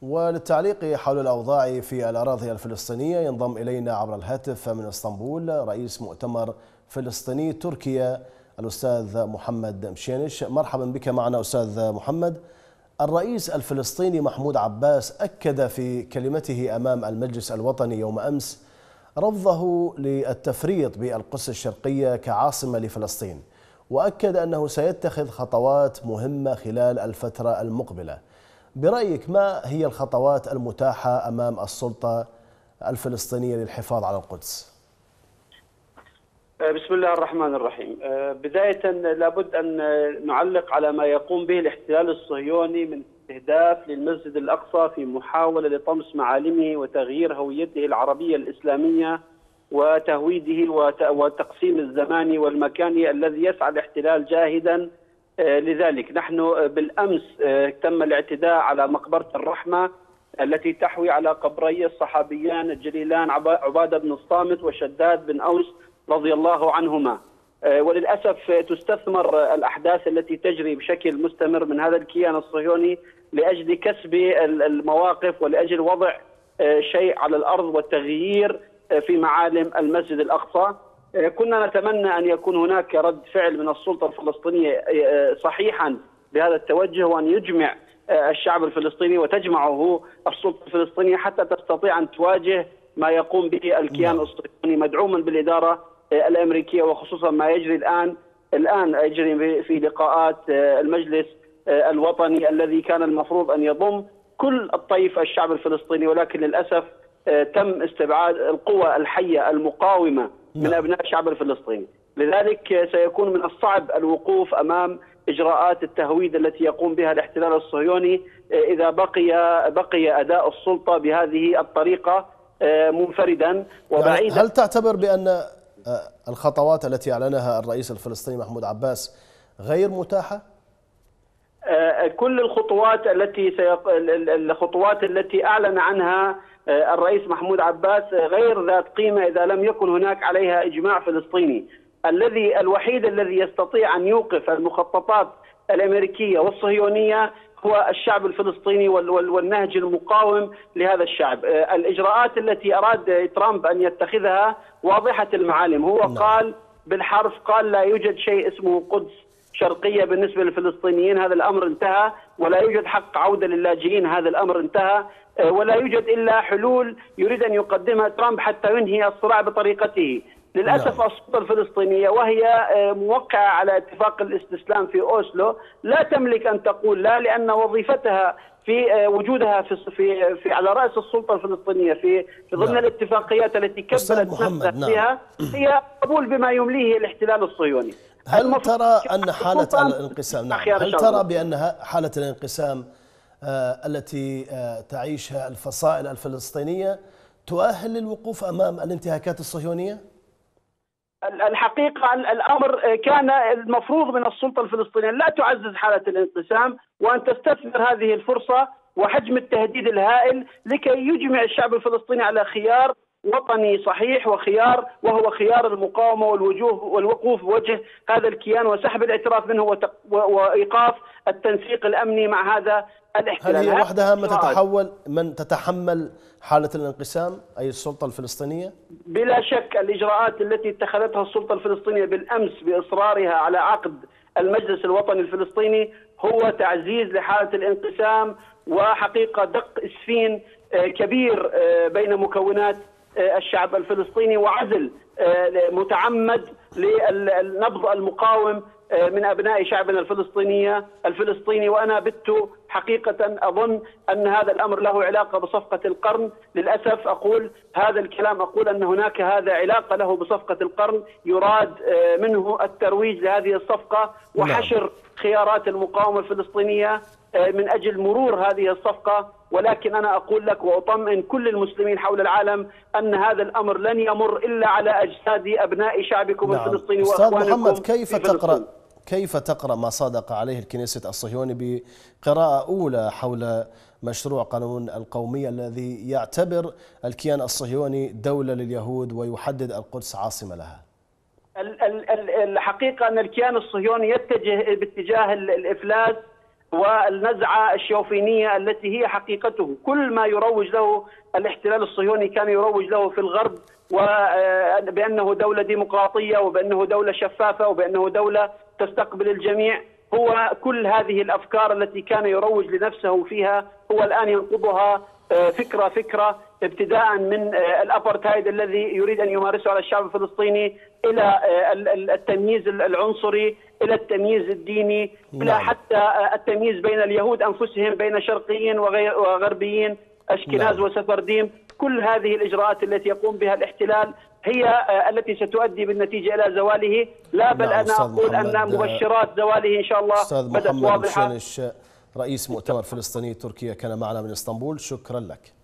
وللتعليق حول الأوضاع في الأراضي الفلسطينية ينضم إلينا عبر الهاتف من اسطنبول رئيس مؤتمر فلسطيني تركيا الأستاذ محمد مشينش. مرحبا بك معنا أستاذ محمد. الرئيس الفلسطيني محمود عباس أكد في كلمته أمام المجلس الوطني يوم أمس رفضه للتفريط بالقدس الشرقية كعاصمة لفلسطين، وأكد أنه سيتخذ خطوات مهمة خلال الفترة المقبلة. برأيك ما هي الخطوات المتاحة أمام السلطة الفلسطينية للحفاظ على القدس؟ بسم الله الرحمن الرحيم. بداية لابد أن نعلق على ما يقوم به الاحتلال الصهيوني من استهداف للمسجد الأقصى في محاولة لطمس معالمه وتغيير هويته العربية الإسلامية وتهويده وتقسيم الزمان والمكاني الذي يسعى الاحتلال جاهدا لذلك. نحن بالأمس تم الاعتداء على مقبرة الرحمة التي تحوي على قبري الصحابيان الجليلان عبادة بن الصامت وشداد بن أوس رضي الله عنهما. وللأسف تستثمر الأحداث التي تجري بشكل مستمر من هذا الكيان الصهيوني لأجل كسب المواقف ولأجل وضع شيء على الأرض والتغيير في معالم المسجد الأقصى. كنا نتمنى أن يكون هناك رد فعل من السلطة الفلسطينية صحيحا بهذا التوجه، وأن يجمع الشعب الفلسطيني وتجمعه السلطة الفلسطينية حتى تستطيع أن تواجه ما يقوم به الكيان الصهيوني مدعوما بالإدارة الأمريكية، وخصوصا ما يجري الآن يجري في لقاءات المجلس الوطني الذي كان المفروض أن يضم كل الطيف الشعب الفلسطيني، ولكن للأسف تم استبعاد القوى الحية المقاومة من أبناء الشعب الفلسطيني. لذلك سيكون من الصعب الوقوف أمام إجراءات التهويد التي يقوم بها الاحتلال الصهيوني إذا بقي أداء السلطة بهذه الطريقة منفردا وبعيدا. يعني هل تعتبر بأن الخطوات التي أعلنها الرئيس الفلسطيني محمود عباس غير متاحة؟ كل الخطوات التي أعلن عنها الرئيس محمود عباس غير ذات قيمة إذا لم يكن هناك عليها إجماع فلسطيني. الوحيد الذي يستطيع أن يوقف المخططات الأمريكية والصهيونية هو الشعب الفلسطيني والنهج المقاوم لهذا الشعب. الإجراءات التي أراد ترامب أن يتخذها واضحة المعالم. هو قال بالحرف، قال لا يوجد شيء اسمه قدس شرقية بالنسبة للفلسطينيين، هذا الأمر انتهى، ولا يوجد حق عودة للاجئين، هذا الأمر انتهى، ولا يوجد إلا حلول يريد أن يقدمها ترامب حتى ينهي الصراع بطريقته. للأسف السلطة الفلسطينية وهي موقعة على اتفاق الاستسلام في أوسلو لا تملك أن تقول لا، لأن وظيفتها في وجودها في على رأس السلطة الفلسطينية في ضمن الاتفاقيات التي كبلت نفسها فيها هي قبول بما يمليه الاحتلال الصهيوني. هل ترى أن حالة الانقسام هل ترى بأن حالة الانقسام التي تعيشها الفصائل الفلسطينية تؤهل للوقوف أمام الانتهاكات الصهيونية؟ الحقيقة الأمر كان المفروض من السلطة الفلسطينية لا تعزز حالة الانقسام، وأن تستثمر هذه الفرصة وحجم التهديد الهائل لكي يجمع الشعب الفلسطيني على خيار وطني صحيح وهو خيار المقاومة والوقوف بوجه هذا الكيان وسحب الاعتراف منه وإيقاف التنسيق الأمني مع هذا الاحتلال. هل هي وحدها من تتحمل حالة الانقسام أي السلطة الفلسطينية؟ بلا شك الإجراءات التي اتخذتها السلطة الفلسطينية بالأمس بإصرارها على عقد المجلس الوطني الفلسطيني هو تعزيز لحالة الانقسام وحقيقة دق إسفين كبير بين مكونات الشعب الفلسطيني وعزل متعمد للنبض المقاوم من أبناء شعبنا الفلسطيني. وأنا بت حقيقة أظن أن هذا الأمر له علاقة بصفقة القرن. للأسف أقول هذا الكلام، أقول أن هناك هذا علاقة له بصفقة القرن، يراد منه الترويج لهذه الصفقة وحشر خيارات المقاومة الفلسطينية من أجل مرور هذه الصفقة. ولكن أنا أقول لك وأطمئن كل المسلمين حول العالم أن هذا الأمر لن يمر إلا على أجساد أبناء شعبكم الفلسطيني وأخوانكم. أستاذ محمد، كيف تقرأ ما صادق عليه الكنيست الصهيوني بقراءة أولى حول مشروع قانون القومية الذي يعتبر الكيان الصهيوني دولة لليهود ويحدد القدس عاصمة لها؟ الحقيقة أن الكيان الصهيوني يتجه باتجاه الإفلاس والنزعة الشوفينية التي هي حقيقته. كل ما يروج له الاحتلال الصهيوني كان يروج له في الغرب، وبأنه دولة ديمقراطية وبأنه دولة شفافة وبأنه دولة تستقبل الجميع. هو كل هذه الأفكار التي كان يروج لنفسه فيها هو الآن ينقضها فكرة فكرة، ابتداء من الأبارتايد الذي يريد أن يمارسه على الشعب الفلسطيني، إلى التمييز العنصري، إلى التمييز الديني، إلى حتى التمييز بين اليهود أنفسهم، بين شرقيين وغربيين، أشكناز وسفرديم. كل هذه الإجراءات التي يقوم بها الاحتلال هي التي ستؤدي بالنتيجة إلى زواله. لا بل أنا أقول أن مبشرات زواله إن شاء الله بدأت واضحة. رئيس مؤتمر فلسطيني تركيا كان معنا من اسطنبول، شكرا لك.